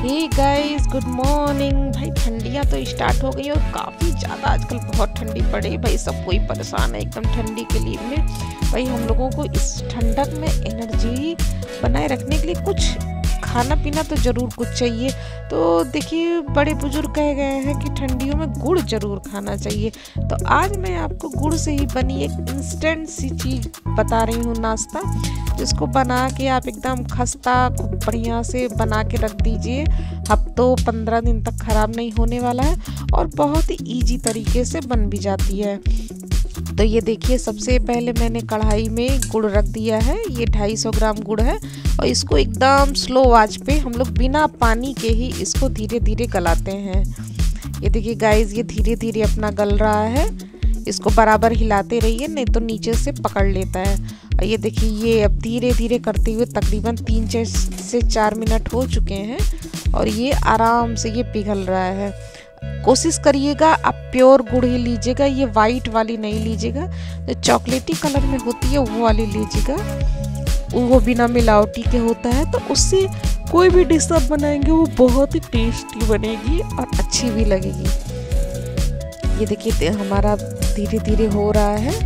Hey guys, good morning. भाई ठंडियाँ तो start हो गई और काफ़ी ज़्यादा आजकल बहुत ठंडी पड़ी। भाई सब कोई परेशान है एकदम ठंडी के लिए में। भाई हम लोगों को इस ठंडक में एनर्जी बनाए रखने के लिए कुछ खाना पीना तो ज़रूर कुछ चाहिए। तो देखिए, बड़े बुजुर्ग कह गए हैं कि ठंडियों में गुड़ ज़रूर खाना चाहिए। तो आज मैं आपको गुड़ से ही बनी एक इंस्टेंट सी चीज़ बता रही हूँ, नाश्ता, जिसको बना के आप एकदम खस्ता खूब बढ़िया से बना के रख दीजिए। हफ्तों 15 दिन तक ख़राब नहीं होने वाला है और बहुत ही ईजी तरीके से बन भी जाती है। तो ये देखिए, सबसे पहले मैंने कढ़ाई में गुड़ रख दिया है। ये 250 ग्राम गुड़ है और इसको एकदम स्लो आंच पे हम लोग बिना पानी के ही इसको धीरे धीरे गलाते हैं। ये देखिए गाइस, ये धीरे धीरे अपना गल रहा है। इसको बराबर हिलाते रहिए, नहीं तो नीचे से पकड़ लेता है। और ये देखिए, ये अब धीरे धीरे करते हुए तकरीबन 3 से 4 मिनट हो चुके हैं और ये आराम से ये पिघल रहा है। कोशिश करिएगा आप प्योर गुड़ ही लीजिएगा, ये वाइट वाली नहीं लीजिएगा। जो चॉकलेटी कलर में होती है वो वाली लीजिएगा, वो बिना मिलावटी के होता है। तो उससे कोई भी डिश आप बनाएंगे वो बहुत ही टेस्टी बनेगी और अच्छी भी लगेगी। ये देखिए हमारा धीरे धीरे हो रहा है।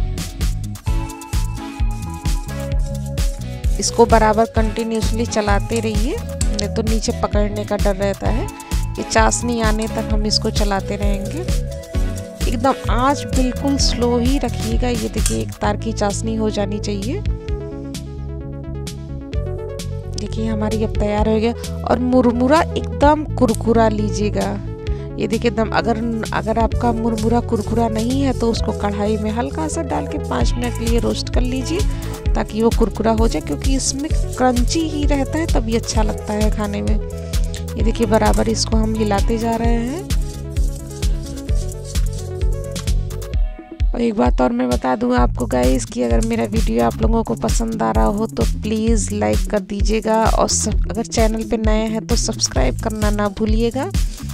इसको बराबर कंटिन्यूसली चलाते रहिए, नहीं तो नीचे पकड़ने का डर रहता है। ये चाशनी आने तक हम इसको चलाते रहेंगे। एकदम आंच बिल्कुल स्लो ही रखिएगा। ये देखिए, एक तार की चाशनी हो जानी चाहिए। देखिए हमारी अब तैयार हो गया। और मुरमुरा एकदम कुरकुरा लीजिएगा। ये देखिए एकदम, अगर आपका मुरमुरा कुरकुरा नहीं है तो उसको कढ़ाई में हल्का सा डाल के 5 मिनट के लिए रोस्ट कर लीजिए, ताकि वो कुरकुरा हो जाए, क्योंकि इसमें क्रंची ही रहता है तभी अच्छा लगता है खाने में। ये देखिए बराबर इसको हम हिलाते जा रहे हैं। और एक बात और मैं बता दूं आपको गाइस, कि अगर मेरा वीडियो आप लोगों को पसंद आ रहा हो तो प्लीज़ लाइक कर दीजिएगा और अगर चैनल पे नए हैं तो सब्सक्राइब करना ना भूलिएगा,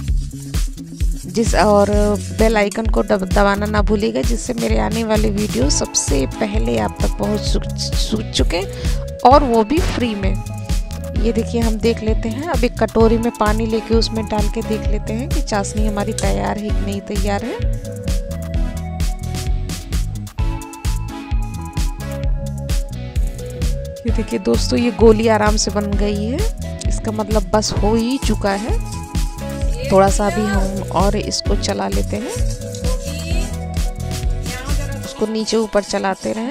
और बेल आइकन को दबाना ना भूलिएगा, जिससे मेरे आने वाले वीडियो सबसे पहले आप तक पहुंच चुके, और वो भी फ्री में। ये देखिए, हम देख लेते हैं। अब एक कटोरी में पानी लेके उसमें डाल के देख लेते हैं कि चाशनी हमारी तैयार है कि नहीं तैयार है। ये देखिए दोस्तों, ये गोली आराम से बन गई है। इसका मतलब बस हो ही चुका है। थोड़ा सा भी हम और इसको चला लेते हैं, उसको नीचे ऊपर चलाते रहें।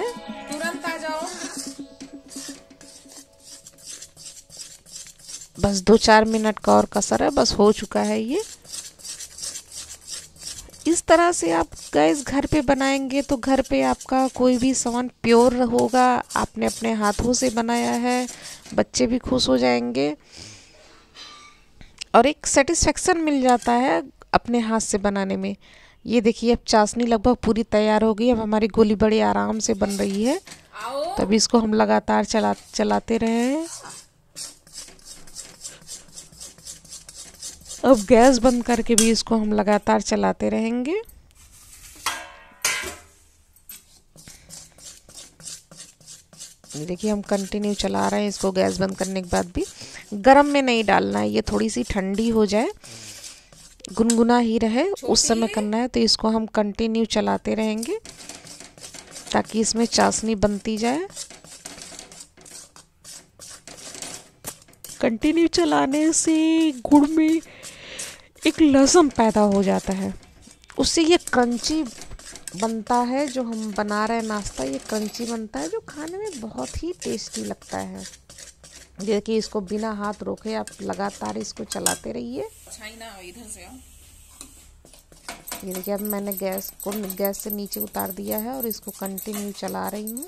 बस 2-4 मिनट का और कसर है, बस हो चुका है ये। इस तरह से आप गैस घर पे बनाएंगे तो घर पे आपका कोई भी सामान प्योर होगा, आपने अपने हाथों से बनाया है, बच्चे भी खुश हो जाएंगे और एक सेटिस्फेक्शन मिल जाता है अपने हाथ से बनाने में। ये देखिए, अब चाशनी लगभग पूरी तैयार हो गई। अब हमारी गोली बड़ी आराम से बन रही है, तभी इसको हम लगातार चलाते रहे हैं। अब गैस बंद करके भी इसको हम लगातार चलाते रहेंगे। देखिए, हम कंटिन्यू चला रहे हैं इसको। गैस बंद करने के बाद भी गरम में नहीं डालना है, ये थोड़ी सी ठंडी हो जाए, गुनगुना ही रहे, उस समय करना है। तो इसको हम कंटिन्यू चलाते रहेंगे ताकि इसमें चाशनी बनती जाए। कंटिन्यू चलाने से गुड़ में एक लज़म पैदा हो जाता है, उससे ये क्रंची बनता है। जो हम बना रहे हैं नाश्ता, ये क्रंची बनता है, जो खाने में बहुत ही टेस्टी लगता है। देखिए, इसको बिना हाथ रोके आप लगातार इसको चलाते रहिए। ये देखिए, अब मैंने गैस से नीचे उतार दिया है और इसको कंटिन्यू चला रही हूँ।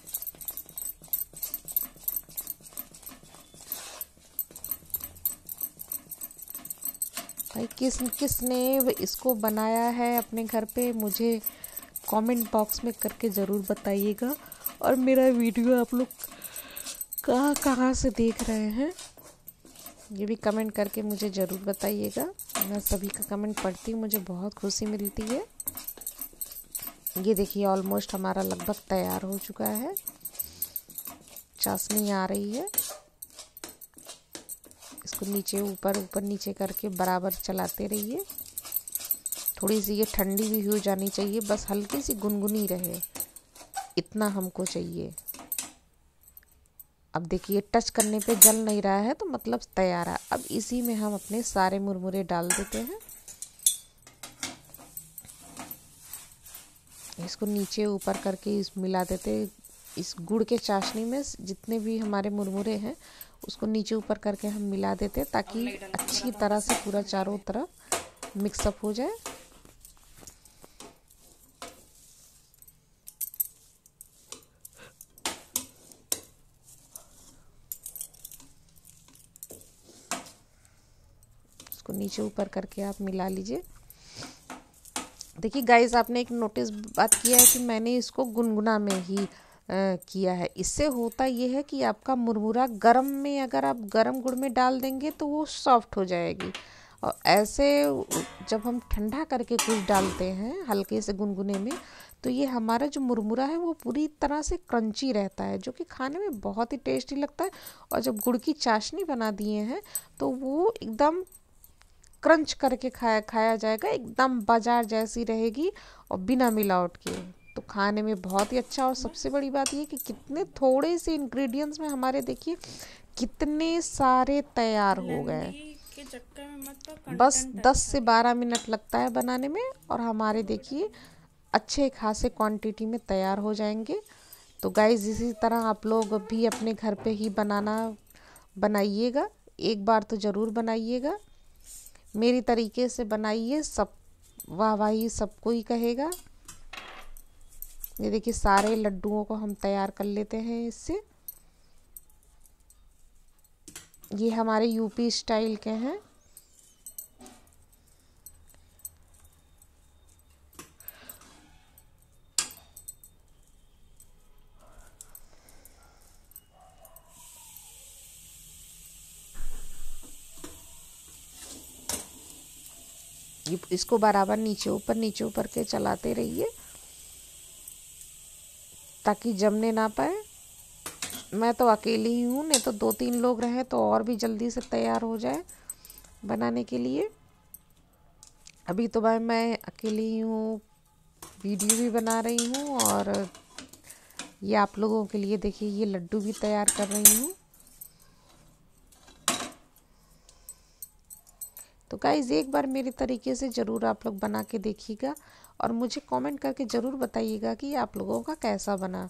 भाई किसने इसको बनाया है अपने घर पे, मुझे कमेंट बॉक्स में करके ज़रूर बताइएगा। और मेरा वीडियो आप लोग कहाँ से देख रहे हैं, ये भी कमेंट करके मुझे ज़रूर बताइएगा। मैं सभी का कमेंट पढ़ती हूँ, मुझे बहुत खुशी मिलती है। ये देखिए, ऑलमोस्ट हमारा लगभग तैयार हो चुका है। चाशनी आ रही है, इसको नीचे ऊपर ऊपर नीचे करके बराबर चलाते रहिए। थोड़ी सी ये ठंडी भी हो जानी चाहिए, बस हल्की सी गुनगुनी रहे, इतना हमको चाहिए। अब देखिए टच करने पे जल नहीं रहा है तो मतलब तैयार है। अब इसी में हम अपने सारे मुरमुरे डाल देते हैं। इसको नीचे ऊपर करके इस मिला देते। इस गुड़ के चाशनी में जितने भी हमारे मुरमुरे हैं उसको नीचे ऊपर करके हम मिला देते ताकि अच्छी तरह से पूरा चारों तरफ मिक्सअप हो जाए। इसको नीचे ऊपर करके आप मिला लीजिए। देखिए गाइस, आपने एक नोटिस बात किया है कि मैंने इसको गुनगुना में ही किया है। इससे होता ये है कि आपका मुरमुरा गरम में अगर आप गरम गुड़ में डाल देंगे तो वो सॉफ्ट हो जाएगी, और ऐसे जब हम ठंडा करके कुछ डालते हैं हल्के से गुनगुने में तो ये हमारा जो मुरमुरा है वो पूरी तरह से क्रंची रहता है, जो कि खाने में बहुत ही टेस्टी लगता है। और जब गुड़ की चाशनी बना दिए हैं तो वो एकदम क्रंच करके खाया जाएगा, एकदम बाजार जैसी रहेगी और बिना मिलावट के। तो खाने में बहुत ही अच्छा। और सबसे बड़ी बात ये कि कितने थोड़े से इंग्रेडिएंट्स में हमारे देखिए कितने सारे तैयार हो गए। बस 10 से 12 मिनट लगता है बनाने में और हमारे देखिए अच्छे खासे क्वांटिटी में तैयार हो जाएंगे। तो गाइस, इसी तरह आप लोग भी अपने घर पे ही बनाइएगा, एक बार तो ज़रूर बनाइएगा। मेरी तरीके से बनाइए, सब वाह वाही सबको ही कहेगा। ये देखिए सारे लड्डुओं को हम तैयार कर लेते हैं इससे। ये हमारे यूपी स्टाइल के हैं। इसको बराबर नीचे ऊपर के चलाते रहिए ताकि जमने ना पाए। मैं तो अकेली ही हूँ, नहीं तो 2-3 लोग रहे तो और भी जल्दी से तैयार हो जाए बनाने के लिए। अभी तो भाई मैं अकेली ही हूँ, वीडियो भी बना रही हूँ और ये आप लोगों के लिए देखिए ये लड्डू भी तैयार कर रही हूँ। तो गाइस, एक बार मेरे तरीके से ज़रूर आप लोग बना के देखिएगा और मुझे कमेंट करके ज़रूर बताइएगा कि आप लोगों का कैसा बना।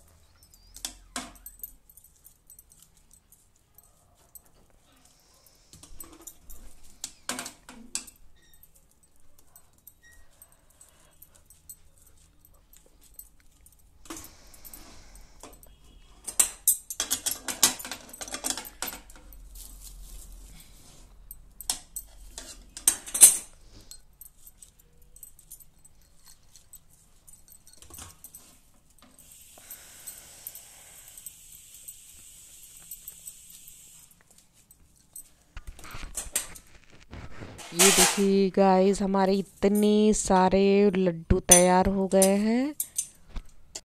ये देखिए गाइस, हमारे इतने सारे लड्डू तैयार हो गए हैं।